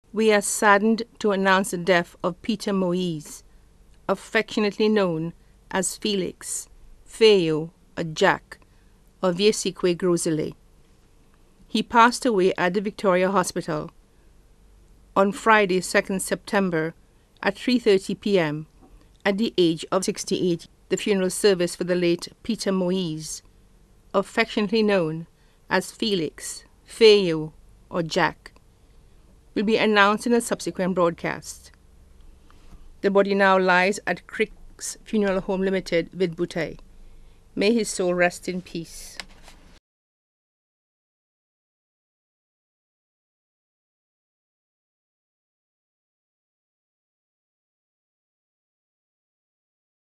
We are saddened to announce the death of Peter Moise, affectionately known as Felix, Feo, or Jack, of Viesique Grosile. He passed away at the Victoria Hospital on Friday, 2nd September at 3:30 p.m. at the age of 68. The funeral service for the late Peter Moise, affectionately known as Felix, Feo, or Jack, will be announced in a subsequent broadcast. The body now lies at Crick's Funeral Home Limited, Vidboutai. May his soul rest in peace.